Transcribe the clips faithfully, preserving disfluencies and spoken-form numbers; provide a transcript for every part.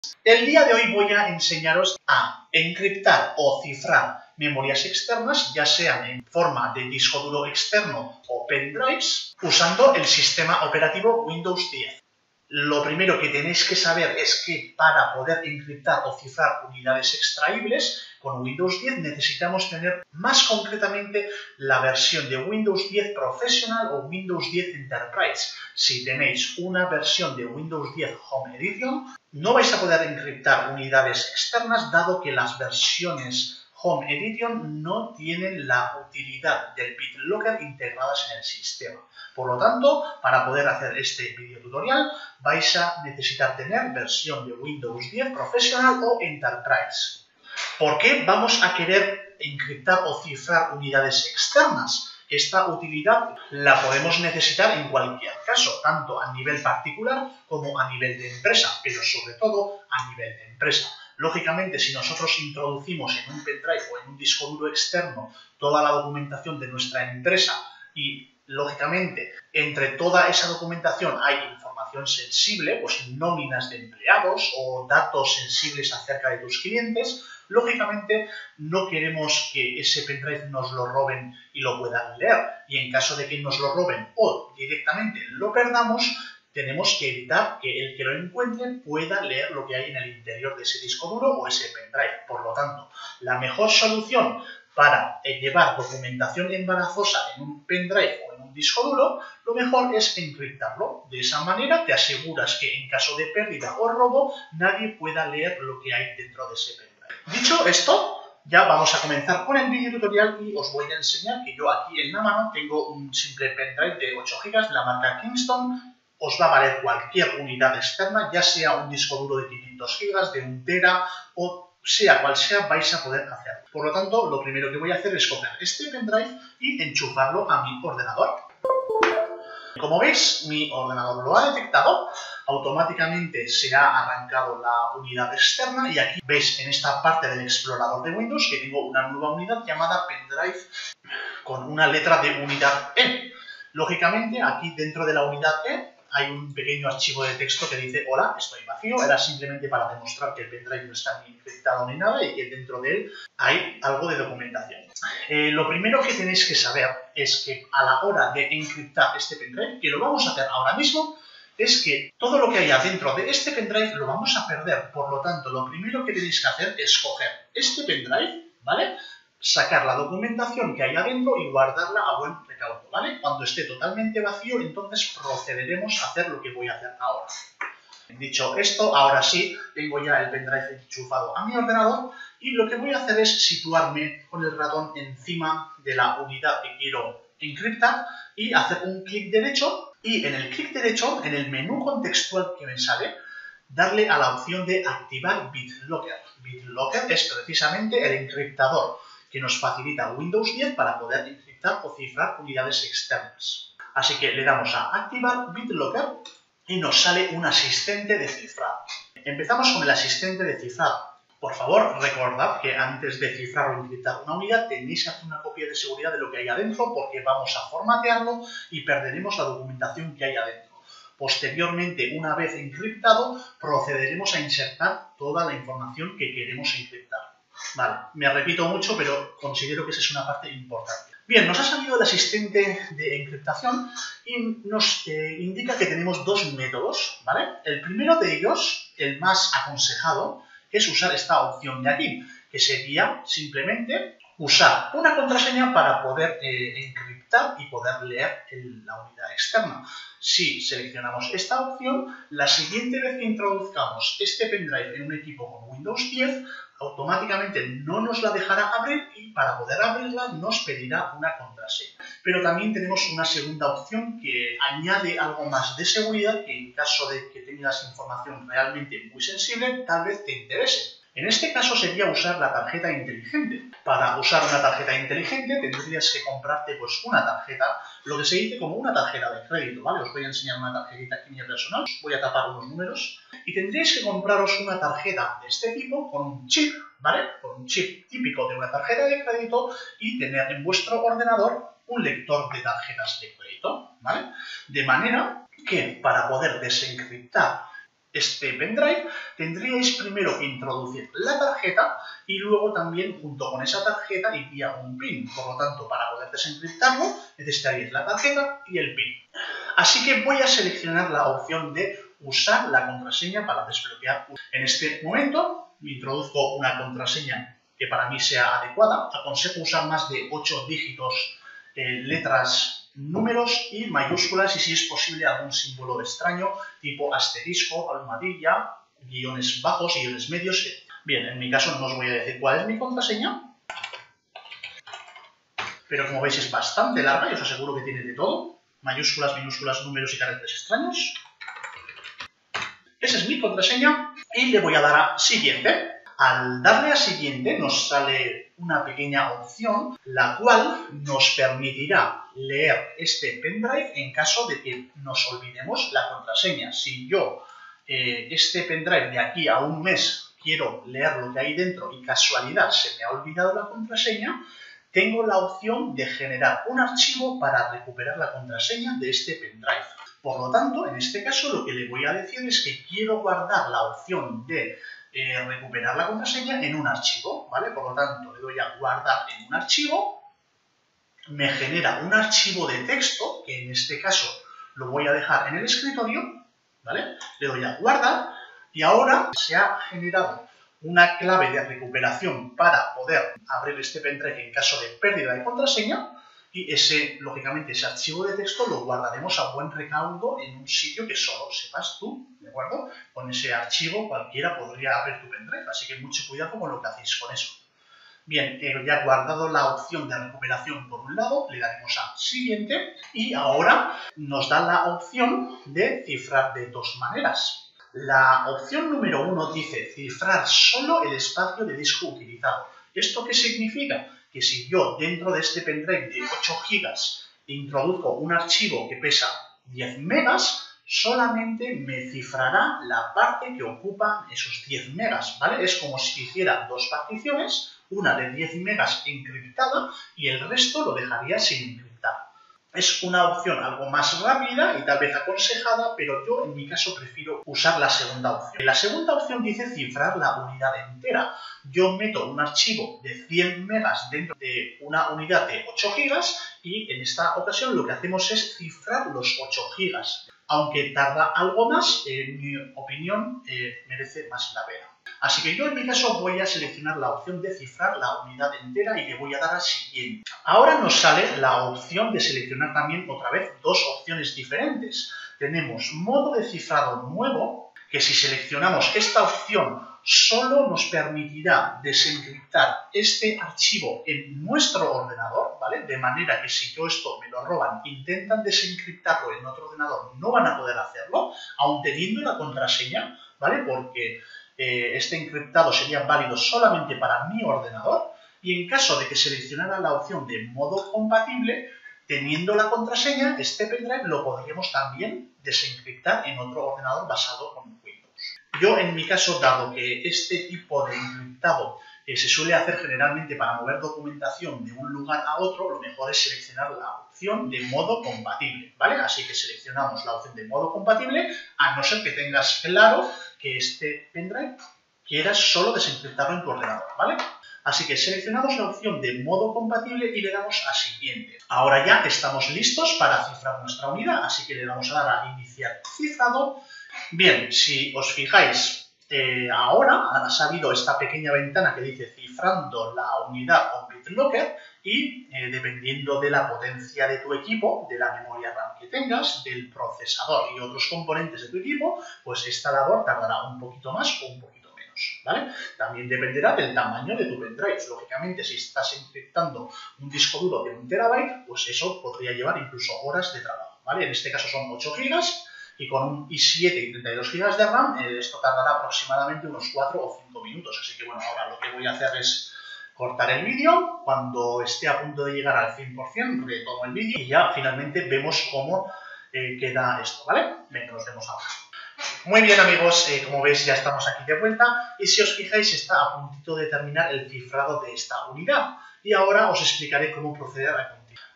El día de hoy voy a enseñaros a encriptar o cifrar memorias externas, ya sean en forma de disco duro externo o pendrives, usando el sistema operativo Windows diez. Lo primero que tenéis que saber es que para poder encriptar o cifrar unidades extraíbles con Windows diez necesitamos tener más concretamente la versión de Windows diez Professional o Windows diez Enterprise. Si tenéis una versión de Windows diez Home Edition, no vais a poder encriptar unidades externas, dado que las versiones Home Edition no tienen la utilidad del BitLocker integradas en el sistema. Por lo tanto, para poder hacer este video tutorial vais a necesitar tener versión de Windows diez Professional o Enterprise. ¿Por qué vamos a querer encriptar o cifrar unidades externas? Esta utilidad la podemos necesitar en cualquier caso, tanto a nivel particular como a nivel de empresa, pero sobre todo a nivel de empresa. Lógicamente, si nosotros introducimos en un pendrive o en un disco duro externo toda la documentación de nuestra empresa y, lógicamente, entre toda esa documentación hay información sensible, pues nóminas de empleados o datos sensibles acerca de tus clientes, lógicamente no queremos que ese pendrive nos lo roben y lo puedan leer. Y en caso de que nos lo roben o directamente lo perdamos, tenemos que evitar que el que lo encuentre pueda leer lo que hay en el interior de ese disco duro o ese pendrive. Por lo tanto, la mejor solución para llevar documentación embarazosa en un pendrive o en un disco duro, lo mejor es encriptarlo. De esa manera te aseguras que en caso de pérdida o robo nadie pueda leer lo que hay dentro de ese pendrive. Dicho esto, ya vamos a comenzar con el video tutorial y os voy a enseñar que yo aquí en la mano tengo un simple pendrive de ocho gigas de la marca Kingston. Os va a valer cualquier unidad externa, ya sea un disco duro de quinientos gigas, de un tera o sea cual sea, vais a poder hacerlo. Por lo tanto, lo primero que voy a hacer es coger este pendrive y enchufarlo a mi ordenador. Como veis, mi ordenador lo ha detectado, automáticamente se ha arrancado la unidad externa y aquí veis en esta parte del explorador de Windows que tengo una nueva unidad llamada pendrive con una letra de unidad E. Lógicamente, aquí dentro de la unidad E hay un pequeño archivo de texto que dice hola, estoy vacío. Era simplemente para demostrar que el pendrive no está ni encriptado ni nada y que dentro de él hay algo de documentación. Eh, lo primero que tenéis que saber es que a la hora de encriptar este pendrive, que lo vamos a hacer ahora mismo, es que todo lo que haya dentro de este pendrive lo vamos a perder. Por lo tanto, lo primero que tenéis que hacer es coger este pendrive, ¿vale?, sacar la documentación que hay adentro y guardarla a buen recaudo, ¿vale? Cuando esté totalmente vacío, entonces procederemos a hacer lo que voy a hacer ahora. Dicho esto, ahora sí, tengo ya el pendrive enchufado a mi ordenador y lo que voy a hacer es situarme con el ratón encima de la unidad que quiero encriptar y hacer un clic derecho y en el clic derecho, en el menú contextual que me sale, darle a la opción de activar BitLocker. BitLocker es precisamente el encriptador que nos facilita Windows diez para poder encriptar o cifrar unidades externas. Así que le damos a activar BitLocker y nos sale un asistente de cifrado. Empezamos con el asistente de cifrado. Por favor, recordad que antes de cifrar o encriptar una unidad tenéis que hacer una copia de seguridad de lo que hay adentro porque vamos a formatearlo y perderemos la documentación que hay adentro. Posteriormente, una vez encriptado, procederemos a insertar toda la información que queremos encriptar. Vale, me repito mucho, pero considero que esa es una parte importante. Bien, nos ha salido el asistente de encriptación y nos eh, indica que tenemos dos métodos, ¿vale? El primero de ellos, el más aconsejado, es usar esta opción de aquí, que sería simplemente usar una contraseña para poder eh, encriptar y poder leer el, la unidad externa. Si seleccionamos esta opción, la siguiente vez que introduzcamos este pendrive en un equipo con Windows diez, automáticamente no nos la dejará abrir y para poder abrirla nos pedirá una contraseña. Pero también tenemos una segunda opción que añade algo más de seguridad que en caso de que tengas información realmente muy sensible, tal vez te interese. En este caso sería usar la tarjeta inteligente. Para usar una tarjeta inteligente tendrías que comprarte pues una tarjeta, lo que se dice como una tarjeta de crédito, ¿vale? Os voy a enseñar una tarjetita aquí mía personal, os voy a tapar unos números y tendréis que compraros una tarjeta de este tipo con un chip, ¿vale? Con un chip típico de una tarjeta de crédito y tener en vuestro ordenador un lector de tarjetas de crédito, ¿vale? De manera que para poder desencriptar este pendrive, tendríais primero que introducir la tarjeta y luego también junto con esa tarjeta iría un PIN. Por lo tanto, para poder desencriptarlo necesitaríais la tarjeta y el PIN. Así que voy a seleccionar la opción de usar la contraseña para desbloquear. En este momento introduzco una contraseña que para mí sea adecuada. Aconsejo usar más de ocho dígitos, eh, letras, números y mayúsculas, y si es posible algún símbolo extraño tipo asterisco, almohadilla, guiones bajos, guiones medios. Bien, en mi caso no os voy a decir cuál es mi contraseña, pero como veis es bastante larga y os aseguro que tiene de todo: mayúsculas, minúsculas, números y caracteres extraños. Esa es mi contraseña y le voy a dar a siguiente. Al darle a siguiente nos sale una pequeña opción, la cual nos permitirá leer este pendrive en caso de que nos olvidemos la contraseña. Si yo eh, este pendrive de aquí a un mes quiero leer lo que hay dentro y casualidad se me ha olvidado la contraseña, tengo la opción de generar un archivo para recuperar la contraseña de este pendrive. Por lo tanto, en este caso lo que le voy a decir es que quiero guardar la opción de eh, recuperar la contraseña en un archivo, ¿vale? Por lo tanto, le doy a guardar en un archivo, me genera un archivo de texto, que en este caso lo voy a dejar en el escritorio, ¿vale? Le doy a guardar y ahora se ha generado una clave de recuperación para poder abrir este pendrive en caso de pérdida de contraseña. Y ese, lógicamente, ese archivo de texto lo guardaremos a buen recaudo en un sitio que solo sepas tú, ¿de acuerdo? Con ese archivo cualquiera podría abrir tu pendrive, así que mucho cuidado con lo que hacéis con eso. Bien, eh, ya guardado la opción de recuperación por un lado, le daremos a siguiente y ahora nos da la opción de cifrar de dos maneras. La opción número uno dice cifrar solo el espacio de disco utilizado. ¿Esto qué significa? Que si yo dentro de este pendrive de ocho gigas introduzco un archivo que pesa diez megas, solamente me cifrará la parte que ocupa esos diez megas, ¿vale? Es como si hiciera dos particiones, una de diez megas encriptada y el resto lo dejaría sin encriptar. Es una opción algo más rápida y tal vez aconsejada, pero yo en mi caso prefiero usar la segunda opción. La segunda opción dice cifrar la unidad entera. Yo meto un archivo de cien megas dentro de una unidad de ocho gigas y en esta ocasión lo que hacemos es cifrar los ocho gigas. Aunque tarda algo más, en mi opinión eh, merece más la pena. Así que yo en mi caso voy a seleccionar la opción de cifrar la unidad entera y le voy a dar a siguiente. Ahora nos sale la opción de seleccionar también otra vez dos opciones diferentes. Tenemos modo de cifrado nuevo, que si seleccionamos esta opción solo nos permitirá desencriptar este archivo en nuestro ordenador, ¿vale? De manera que si yo esto me lo roban, intentan desencriptarlo en otro ordenador, no van a poder hacerlo, aun teniendo la contraseña, ¿vale? Porque eh, este encriptado sería válido solamente para mi ordenador, y en caso de que seleccionara la opción de modo compatible, teniendo la contraseña, este pendrive lo podríamos también desencriptar en otro ordenador basado con Windows. Yo, en mi caso, dado que este tipo de encriptado eh, se suele hacer generalmente para mover documentación de un lugar a otro, lo mejor es seleccionar la opción de modo compatible, ¿vale? Así que seleccionamos la opción de modo compatible, a no ser que tengas claro que este pendrive quieras solo desencriptarlo en tu ordenador, ¿vale? Así que seleccionamos la opción de modo compatible y le damos a siguiente. Ahora ya estamos listos para cifrar nuestra unidad, así que le damos a dar a iniciar cifrado. Bien, si os fijáis, eh, ahora ha salido esta pequeña ventana que dice cifrando la unidad con BitLocker y eh, dependiendo de la potencia de tu equipo, de la memoria RAM que tengas, del procesador y otros componentes de tu equipo, pues esta labor tardará un poquito más o un poquito menos, ¿vale? También dependerá del tamaño de tu pendrive. Lógicamente, si estás encriptando un disco duro de un terabyte, pues eso podría llevar incluso horas de trabajo, ¿vale? En este caso son ocho gigas. Y con un i siete y treinta y dos gigas de RAM, eh, esto tardará aproximadamente unos cuatro o cinco minutos. Así que bueno, ahora lo que voy a hacer es cortar el vídeo. Cuando esté a punto de llegar al cien por cien, retomo el vídeo y ya finalmente vemos cómo eh, queda esto, ¿vale? Venga, nos vemos ahora. Muy bien, amigos, eh, como veis ya estamos aquí de vuelta y si os fijáis está a puntito de terminar el cifrado de esta unidad. Y ahora os explicaré cómo proceder a continuación.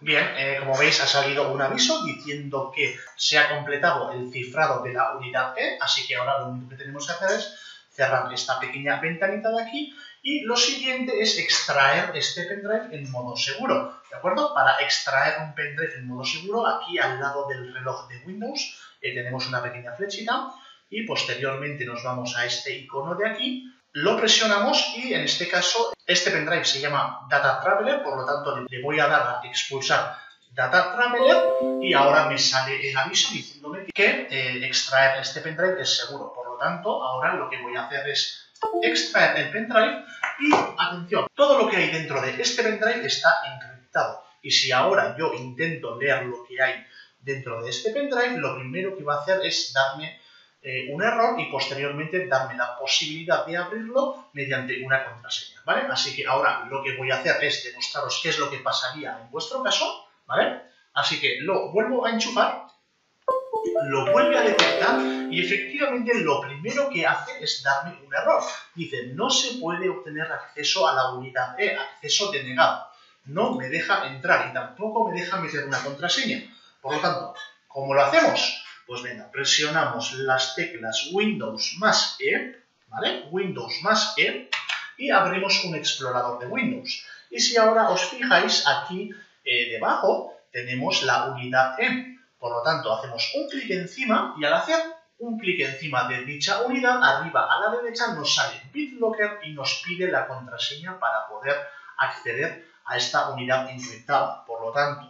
Bien, eh, como veis ha salido un aviso diciendo que se ha completado el cifrado de la unidad E, así que ahora lo único que tenemos que hacer es cerrar esta pequeña ventanita de aquí y lo siguiente es extraer este pendrive en modo seguro, ¿de acuerdo? Para extraer un pendrive en modo seguro, aquí al lado del reloj de Windows eh, tenemos una pequeña flechita y posteriormente nos vamos a este icono de aquí, lo presionamos y en este caso este pendrive se llama Data Traveler, por lo tanto le voy a dar a expulsar Data Traveler y ahora me sale el aviso diciéndome que eh, extraer este pendrive es seguro. Por lo tanto, ahora lo que voy a hacer es extraer el pendrive y, atención, todo lo que hay dentro de este pendrive está encriptado. Y si ahora yo intento leer lo que hay dentro de este pendrive, lo primero que va a hacer es darme eh, un error y posteriormente darme la posibilidad de abrirlo mediante una contraseña, ¿vale? Así que ahora lo que voy a hacer es demostraros qué es lo que pasaría en vuestro caso, ¿vale? Así que lo vuelvo a enchufar, lo vuelve a detectar y efectivamente lo primero que hace es darme un error. Dice, no se puede obtener acceso a la unidad E, acceso denegado. No me deja entrar y tampoco me deja meter una contraseña. Por lo tanto, ¿cómo lo hacemos? Pues venga, presionamos las teclas Windows más E, ¿vale? Windows más E y abrimos un explorador de Windows. Y si ahora os fijáis, aquí eh, debajo tenemos la unidad E. Por lo tanto, hacemos un clic encima y al hacer un clic encima de dicha unidad, arriba a la derecha nos sale BitLocker y nos pide la contraseña para poder acceder a esta unidad encriptada. Por lo tanto,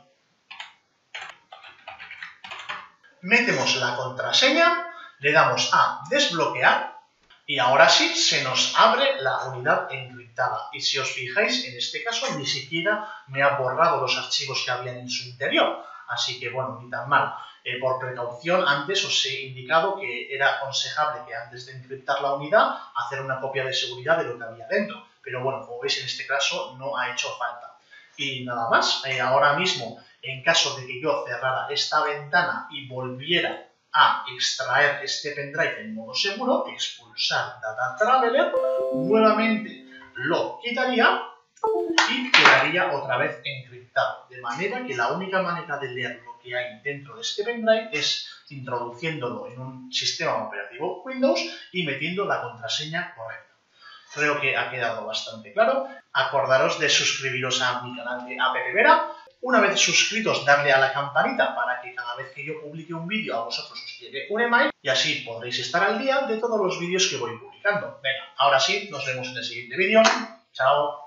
metemos la contraseña, le damos a desbloquear y ahora sí se nos abre la unidad encriptada. Y si os fijáis, en este caso ni siquiera me ha borrado los archivos que habían en su interior. Así que bueno, ni tan mal. Eh, por precaución, antes os he indicado que era aconsejable que antes de encriptar la unidad, hacer una copia de seguridad de lo que había dentro. Pero bueno, como veis, en este caso no ha hecho falta. Y nada más, eh, ahora mismo, en caso de que yo cerrara esta ventana y volviera a extraer este pendrive en modo seguro, expulsar Data Traveler, nuevamente lo quitaría y quedaría otra vez encriptado. De manera que la única manera de leer lo que hay dentro de este pendrive es introduciéndolo en un sistema operativo Windows y metiendo la contraseña correcta. Creo que ha quedado bastante claro. Acordaros de suscribiros a mi canal de AppVera. Una vez suscritos, darle a la campanita para que cada vez que yo publique un vídeo a vosotros os llegue un email y así podréis estar al día de todos los vídeos que voy publicando. Venga, ahora sí, nos vemos en el siguiente vídeo. Chao.